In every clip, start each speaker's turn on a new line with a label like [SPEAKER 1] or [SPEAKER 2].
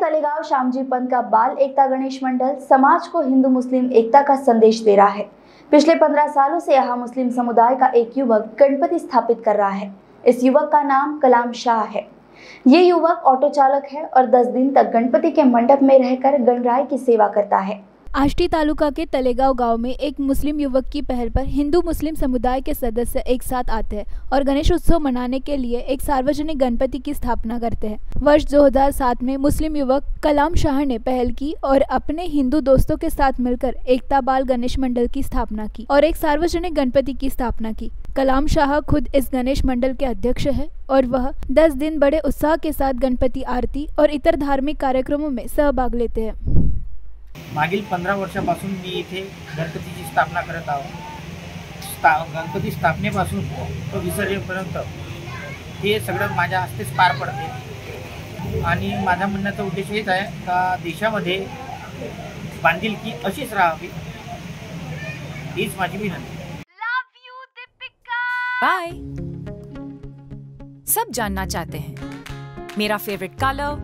[SPEAKER 1] तलेगांव श्यामजी पंत का बाल एकता गणेश मंडल समाज को हिंदू मुस्लिम एकता का संदेश दे रहा है। पिछले 15 सालों से यहाँ मुस्लिम समुदाय का एक युवक गणपति स्थापित कर रहा है। इस युवक का नाम कलाम शाह है। ये युवक ऑटो चालक है और 10 दिन तक गणपति के मंडप में रहकर गणराय की सेवा करता है।
[SPEAKER 2] आष्टी तालुका के तलेगांव गांव में एक मुस्लिम युवक की पहल पर हिंदू मुस्लिम समुदाय के सदस्य एक साथ आते हैं और गणेश उत्सव मनाने के लिए एक सार्वजनिक गणपति की स्थापना करते हैं। वर्ष 2007 में मुस्लिम युवक कलाम शाह ने पहल की और अपने हिंदू दोस्तों के साथ मिलकर एकता बाल गणेश मंडल की स्थापना की और एक सार्वजनिक गणपति की स्थापना की। कलाम शाह खुद इस गणेश मंडल के अध्यक्ष है और वह 10 दिन बड़े उत्साह के साथ गणपति आरती और इतर धार्मिक कार्यक्रमों में सहभाग लेते हैं।
[SPEAKER 3] मागील 15 वर्षापासून मी इथे गणपतीची स्थापना करत आहोत। गणपती स्थापनेपासून तो विसर्जनपर्यंत हे सगळं माझ्या हस्तेच पार पडते आणि माझा म्हणण्याचा उद्देश हेच आहे का देशामध्ये बांधिलकी अशीच राहावी हीच माझी विनंती।
[SPEAKER 4] बाय। सब जानना चाहते हैं मेरा फेवरेट कलर,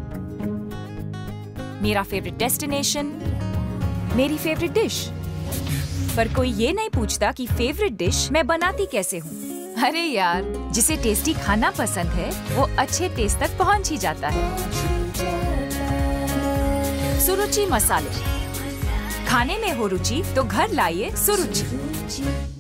[SPEAKER 4] मेरा फेवरेट डेस्टिनेशन, मेरी फेवरेट डिश, पर कोई ये नहीं पूछता कि फेवरेट डिश मैं बनाती कैसे हूँ। अरे यार, जिसे टेस्टी खाना पसंद है वो अच्छे टेस्ट तक पहुँच ही जाता है। सुरुचि मसाले, खाने में हो रुचि तो घर लाइए सुरुचि।